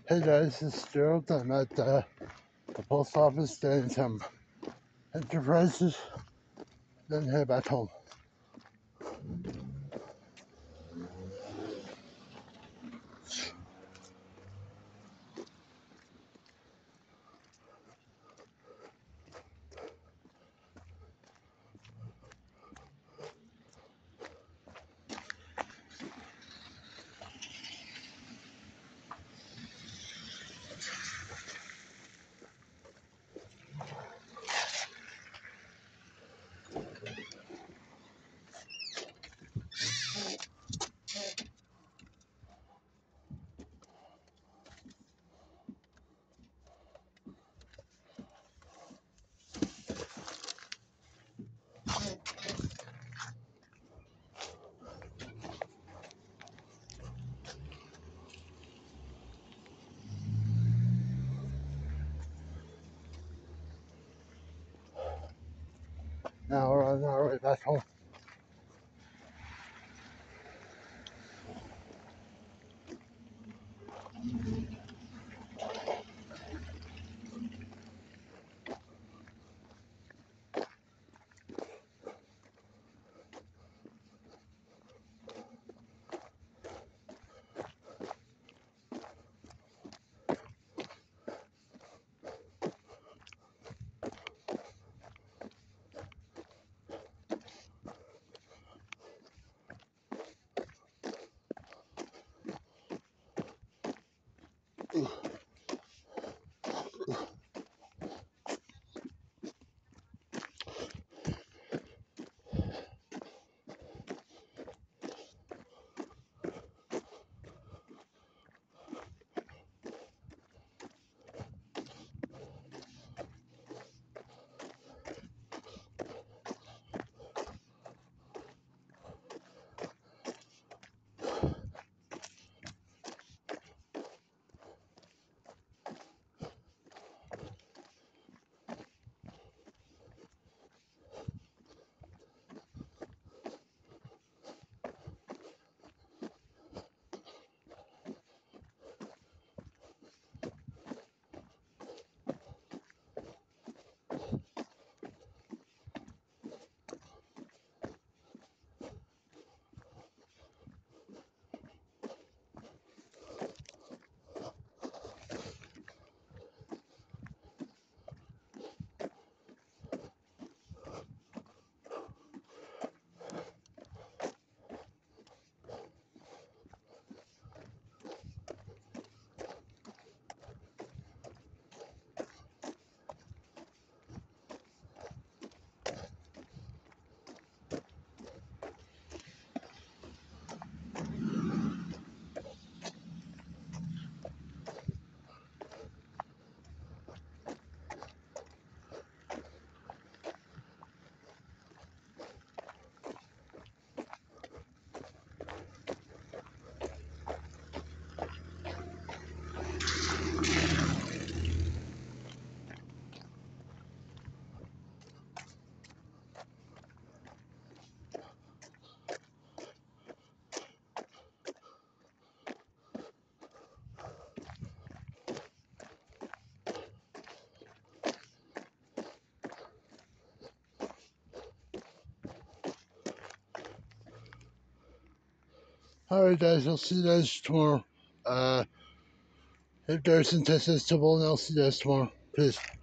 Hey guys, this is Gerald. I'm at the post office doing some enterprises, then head back home. Now we're on our way back home. Alright guys, I'll see you guys tomorrow. If there's intestable, and I'll see you guys tomorrow. Peace.